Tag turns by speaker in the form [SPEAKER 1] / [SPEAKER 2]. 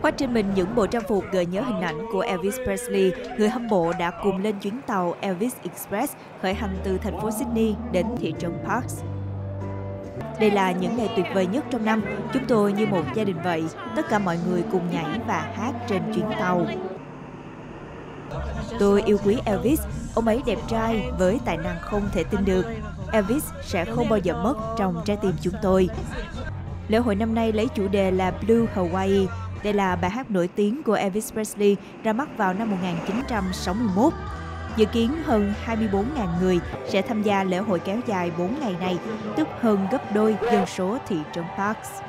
[SPEAKER 1] Khoác trên mình những bộ trang phục gợi nhớ hình ảnh của Elvis Presley, người hâm mộ đã cùng lên chuyến tàu Elvis Express khởi hành từ thành phố Sydney đến thị trấn Parkes. Đây là những ngày tuyệt vời nhất trong năm, chúng tôi như một gia đình vậy, tất cả mọi người cùng nhảy và hát trên chuyến tàu. Tôi yêu quý Elvis, ông ấy đẹp trai với tài năng không thể tin được. Elvis sẽ không bao giờ mất trong trái tim chúng tôi. Lễ hội năm nay lấy chủ đề là Blue Hawaii. Đây là bài hát nổi tiếng của Elvis Presley ra mắt vào năm 1961. Dự kiến hơn 24.000 người sẽ tham gia lễ hội kéo dài 4 ngày này, tức hơn gấp đôi dân số thị trấn Parkes.